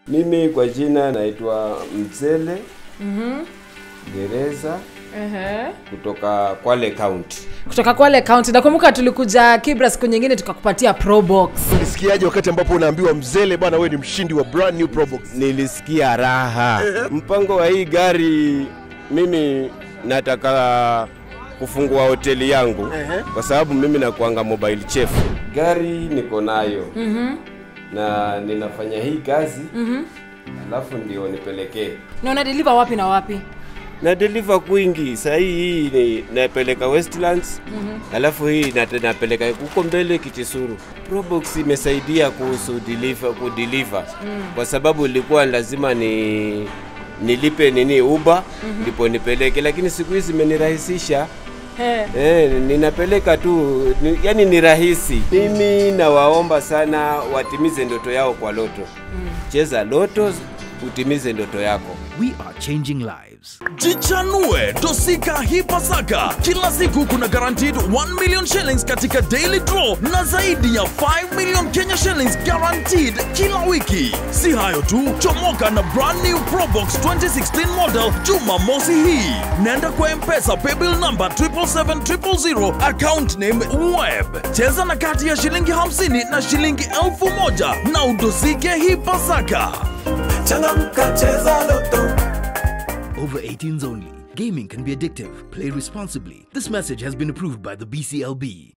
Mimi kwa jina naitwa Mdezele Geleza. Kutoka Kwale County. Kutoka Kwale County. Nakumbuka tulikuja Kibra siku nyingine tukakupatia Probox. Ulisikiaje wakati ambapo unaambiwa Mdezele bwana wewe ni mshindi wa brand new Probox? Nilisikia raha. Mpango wa hii gari, mimi nataka kufungua hoteli yangu kwa sababu mimi nakuanga mobile chef. Gari niko nayo. Na ninafanya hii kazi. Alafu ndio nipelekee. Na una deliver wapi na wapi? Na deliver kwingi. Sasa hii napeleka Westlands. Alafu hii napeleka huko mbele Kitisuru. Probox imesaidia kuhusu kudeliver. Kwa sababu ilikuwa lazima nilipe Uber ndipo nipeleke, lakini siku hizi imenirahisisha. Ninapeleka tu, yani ni rahisi. Mimi nawaomba sana watimize ndoto yao kwa Lotto. Cheza Lotto utimize ndoto yako. We are changing lives. Jichanue Tosika Hipasaka. Kila siku kuna guaranteed 1 million shillings katika daily draw na zaidi ya 5 million Kenya shillings guaranteed kila wiki. Si hayo tu, chomoka na brand new Probox 2016 model Jumamosi hii. Nenda kwa M-Pesa paybill number 77700 account name web. Cheza na kati ya shilingi 50 na shilingi 1000 na udosike Hipasaka. Changamka cheza Lotto. Over 18s only. Gaming can be addictive. Play responsibly. This message has been approved by the BCLB.